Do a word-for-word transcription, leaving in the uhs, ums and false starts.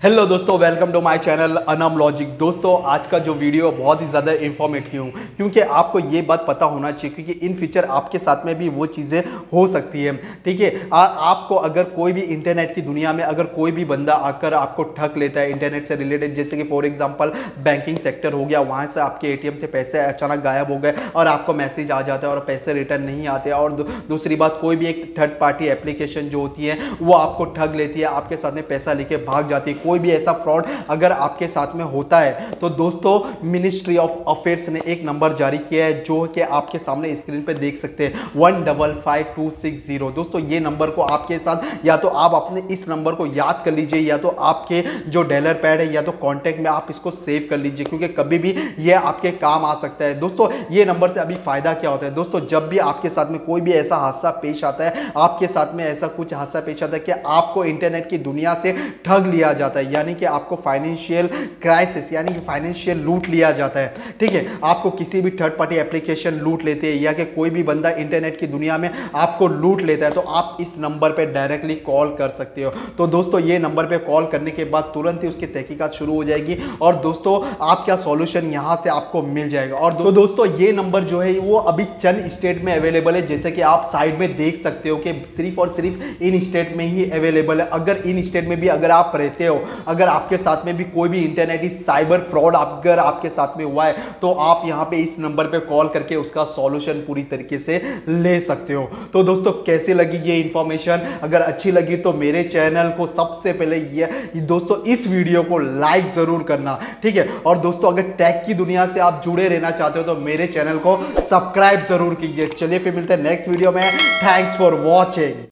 Hello दोस्तों, welcome to my channel Anam logic. दोस्तों, आज का जो वीडियो बहुत ही ज़्यादा इंफॉर्मेटिव हूँ क्योंकि आपको ये बात पता होना चाहिए क्योंकि इन फ्यूचर आपके साथ में भी वो चीज़ें हो सकती है। ठीक है, आपको अगर कोई भी इंटरनेट की दुनिया में अगर कोई भी बंदा आकर आपको ठग लेता है इंटरनेट से रिलेटेड, जैसे कि फॉर एग्जांपल बैंकिंग सेक्टर हो गया, वहाँ से आपके एटीएम से पैसे अचानक गायब हो गए और आपको मैसेज आ जाता है और पैसे रिटर्न नहीं आते। और दू, दूसरी बात, कोई भी एक थर्ड पार्टी एप्लीकेशन जो होती है वो आपको ठग लेती है, आपके साथ में पैसा लेके भाग जाती है। कोई भी ऐसा फ्रॉड अगर आपके साथ में होता है तो दोस्तों, मिनिस्ट्री ऑफ अफेयर्स ने एक नंबर जारी किया है जो कि आपके सामने स्क्रीन पे देख सकते हैं, one double five two six zero. दोस्तों, ये नंबर को आपके साथ या तो आप अपने इस नंबर को याद कर लीजिए या तो आपके जो डायलर पैड है या तो कॉन्टैक्ट में आप इसको सेव कर लीजिए क्योंकि कभी भी ये आपके काम आ सकता है। दोस्तों, ये नंबर से अभी फायदा क्या होता है दोस्तों, जब भी आपके साथ में कोई भी ऐसा हादसा पेश आता है, आपके साथ में ऐसा कुछ हादसा पेश आता है कि आपको इंटरनेट की दुनिया से ठग लिया जाता है, यानी कि आपको फाइनेंशियल क्राइसिस यानी कि फाइनेंशियल लूट लिया जाता है। ठीक है, आपको किसी भी थर्ड पार्टी एप्लीकेशन लूट लेते हैं या कि कोई भी बंदा इंटरनेट की दुनिया में आपको लूट लेता है तो आप इस नंबर पे डायरेक्टली कॉल कर सकते हो। तो दोस्तों, ये नंबर पे कॉल करने के बाद तुरंत ही उसकी तहकीकात शुरू हो जाएगी और दोस्तों आपका सॉल्यूशन यहां से आपको मिल जाएगा। और तो दोस्तों, ये नंबर जो है वो अभी चंद स्टेट में अवेलेबल है, जैसे कि आप साइड में देख सकते हो कि सिर्फ और सिर्फ इन स्टेट में ही अवेलेबल है। अगर इन स्टेट में भी अगर आप रहते हो, अगर आपके साथ में भी कोई भी इंटरनेट साइबर फ्रॉड अगर आपके साथ में हुआ है तो आप यहां पे इस नंबर पे कॉल करके उसका सॉल्यूशन पूरी तरीके से ले सकते हो। तो दोस्तों, कैसे लगी ये इंफॉर्मेशन? अगर अच्छी लगी तो मेरे चैनल को सबसे पहले ये दोस्तों इस वीडियो को लाइक जरूर करना। ठीक है, और दोस्तों अगर टेक की दुनिया से आप जुड़े रहना चाहते हो तो मेरे चैनल को सब्सक्राइब जरूर कीजिए। चलिए फिर मिलते हैं नेक्स्ट वीडियो में। Thanks for watching.